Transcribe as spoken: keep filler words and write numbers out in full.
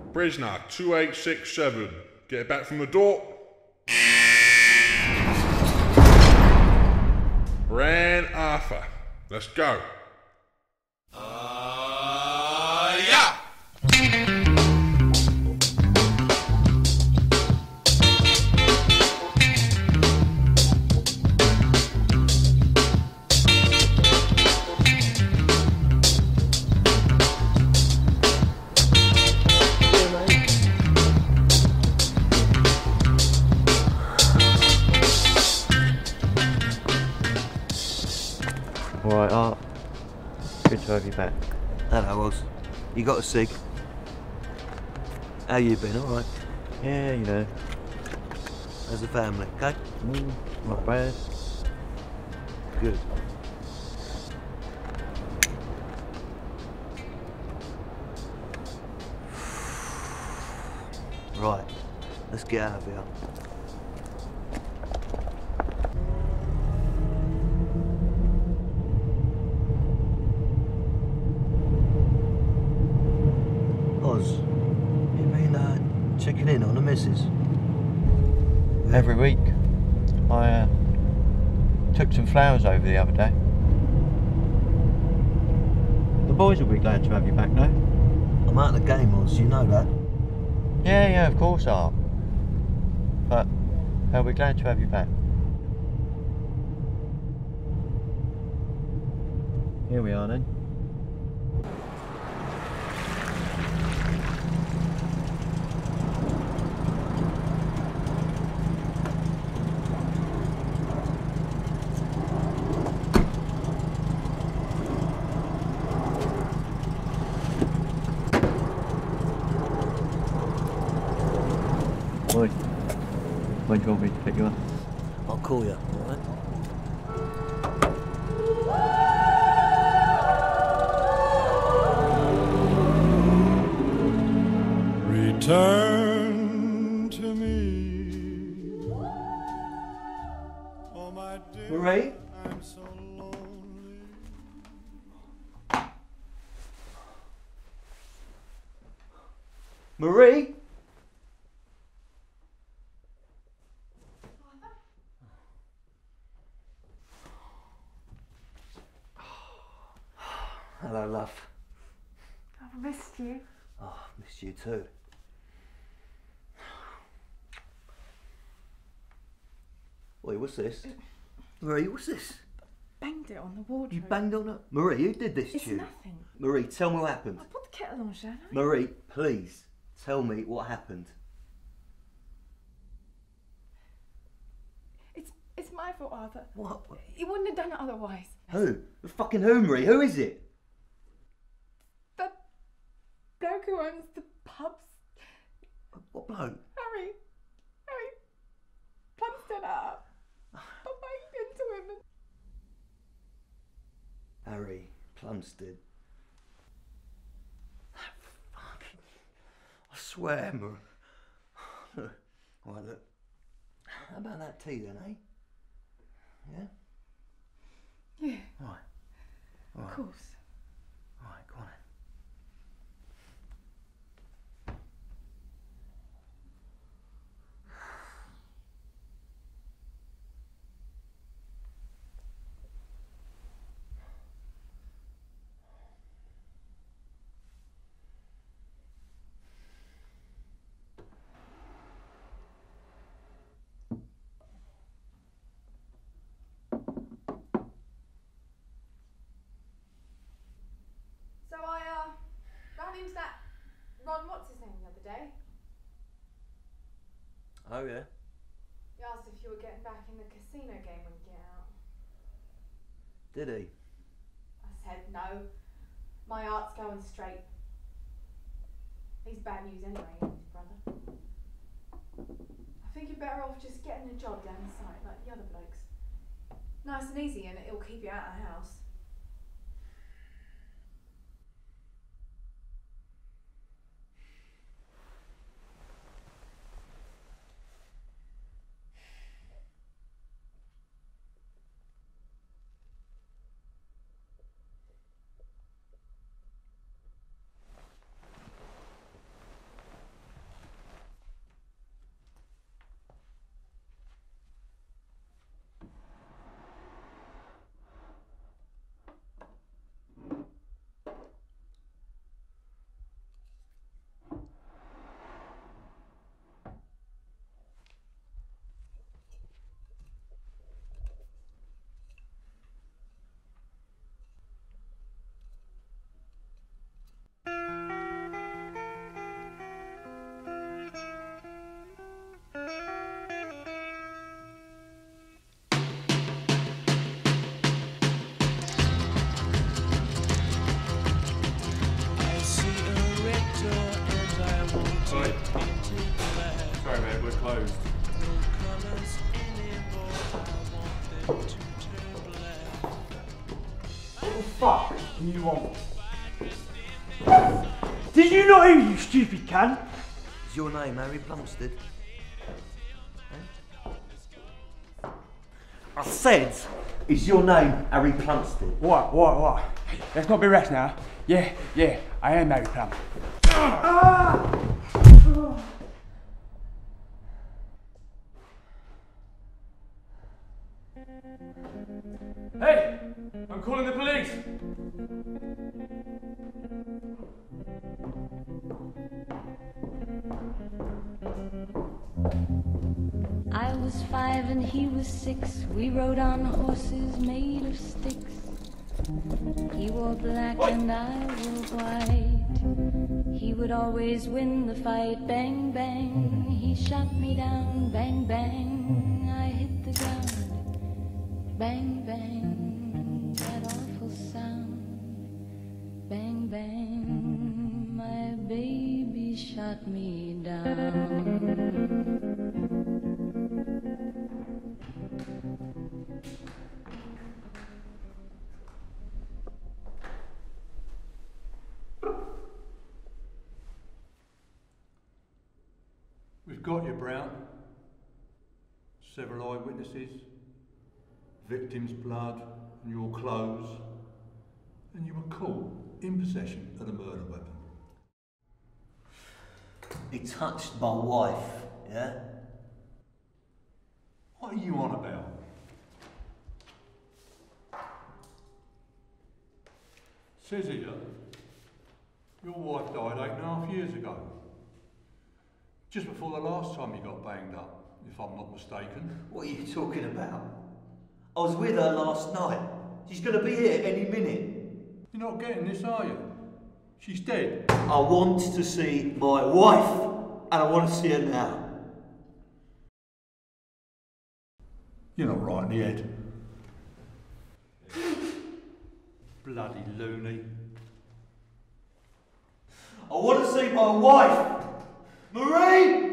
Prisoner two eight six seven. Get it back from the door. Ran Arthur. Let's go. Uh, yeah! Alright, Art. Good to have you back. Hello, Oz. You got a cig? How you been, alright? Yeah, you know. How's the family, okay? Mm, not bad. Good. Right, let's get out of here. Oz, you been uh, checking in on the missus? Every week. I uh, took some flowers over the other day. The boys will be glad to have you back now. I'm out of the game, Oz, you know that. Yeah, yeah, of course, Art. But they'll be glad to have you back. Here we are then. Oi, when do you want me to pick you up? I'll call you, alright? Return to me. Oh, my dear, Marie? I'm so lonely. Marie? Hello, love. I've missed you. Oh, missed you too. Wait, what's this? Marie, what's this? Banged it on the wardrobe. You banged on it? Marie, who did this It's to you? nothing. Marie, tell me what happened. I put the kettle on, shall I? Marie, please, tell me what happened. It's it's my fault, Arthur. What? You wouldn't have done it otherwise. Who? The fucking who, Marie? Who is it? The bloke who owns the pubs. What bloke? Harry. Harry. Plumstead up. I banged into him and... Harry Plumstead. Fucking... I swear, Marie. Look, right, look. How about that tea then, eh? Yeah? Yeah, Right. Right. of course. Right, go on then. So I, uh, ran into that Ron, what's his name, the other day. Oh, yeah? He asked if you were getting back in the casino game when you get out. Did he? I said no. My art's going straight. He's bad news anyway, isn't his brother? I think you're better off just getting a job down the site like the other blokes. Nice and easy, and it'll keep you out of the house. little fuck do you want? Did you not hear, you stupid cunt? Is your name Harry Plumstead? Eh? I said, is your name Harry Plumstead? What, what, what? Let's not be rash now. Yeah, yeah, I am Harry Plum. Ah! Hey, I'm calling the police. I was five and he was six. We rode on horses made of sticks. He wore black and I wore white. He would always win the fight. Bang, bang, he shot me down. Bang, bang, I hit the ground. Bang, bang, that awful sound. Bang, bang, my baby shot me down. We've got you, Brown. Several eyewitnesses, victim's blood and your clothes, and you were caught in possession of the murder weapon. He touched my wife, yeah? What are you on about? Says here, your wife died eight and a half years ago. Just before the last time you got banged up, if I'm not mistaken. What are you talking about? I was with her last night. She's going to be here any minute. You're not getting this, are you? She's dead. I want to see my wife, and I want to see her now. You're not right in the head. Bloody loony. I want to see my wife! Marie!